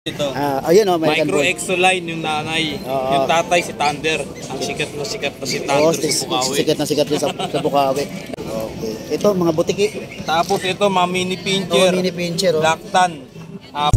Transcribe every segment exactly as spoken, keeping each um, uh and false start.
Ito. Ah, ayun oh, American Micro Bull. Exoline yung nanay, Oo. yung tatay si Thunder. Ang sikat na sikat na si Oo, Thunder sa Bukawi. sikat na sikat din sa, sa Bukawi. Okay. Ito, mga butiki. Tapos ito, mga mini Oh, pincher, mini pincher. Oh. Lactan. Ah,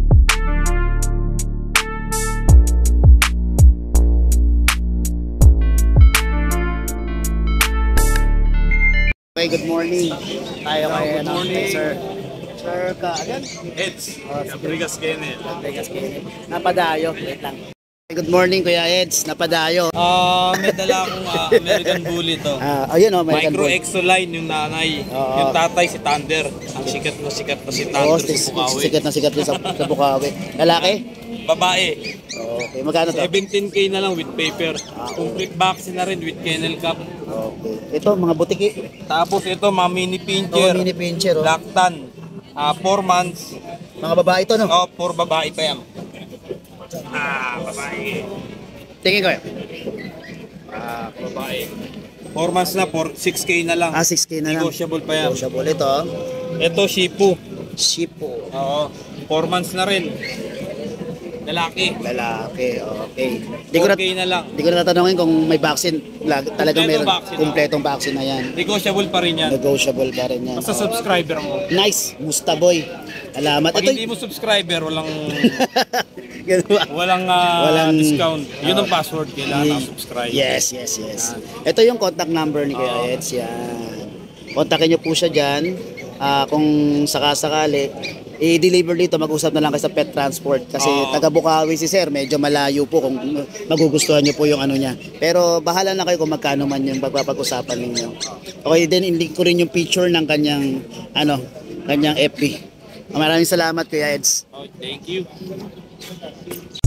Okay, good morning. Tayo kay Good ano, morning. sir. Sir ka, again? Eds, Oh, sige. Cabrigas Kenneth. Vegas Kenneth. Napadayo. Wait lang. Good morning, Kuya Eds. Napadayo. Ah, may dala akong ah, American Bull ito. Ah, ayun oh, American Micro Bull. Exoline yung nanay, Oo. yung tatay si Thunder. Ang sikat na sikat na si Oo, Thunder sa Bukawi. sikat na sikat din sa, sa Bukawi. Lalaki? Babae, Okay, magkano to? seventeen K na lang with paper. Ah, Complete vaccine na rin with kennel cap. Okay. Ito, mga butiki. Tapos ito, mga mini Oh, pincher, mini pincher. Oh. Lactan. Ah, four months. Mga babae ito, no? Oh, for babae pa yan. Ah, babae. Tingin ko. Ah, babae. four months na, for six K na lang. Ah, six K na lang. Negotiable pa yan. Negotiable ito. oh. Ito, Shipu. Shipo. Oo, four months na rin. Lalaki. Lalaki, okay. Di ko four na, K na lang. di ko na tatanungin kung may vaccine. Lag, talagang Kompleto meron. vaccine, Kumpletong vaccine na yan. Negotiable pa rin yan. Negotiable pa rin yan. Basta subscriber mo. Nice, Mustaboy. Salamat. Pag Ito, hindi mo subscriber, walang Ganun ba? walang, ah, Walang- discount. Yun ang Oh. password. Kailangan na subscribe. Yes, yes, yes. Ito yung contact number ni Kuya Oo. Eds. Yan. Kontakin nyo po siya dyan. Ah, kung sakasakali, i-deliver dito, mag-usap na lang kayo sa pet transport. Kasi Oo. taga Bukawi si Sir, medyo malayo po kung magugustuhan nyo po yung ano niya. Pero bahala na kayo kung magkano man yung pagpapag-usapan ninyo. Okay, then in-link ko rin yung picture ng kanyang, ano, kanyang F B. Maraming salamat Kuya Eds. Oh, thank you.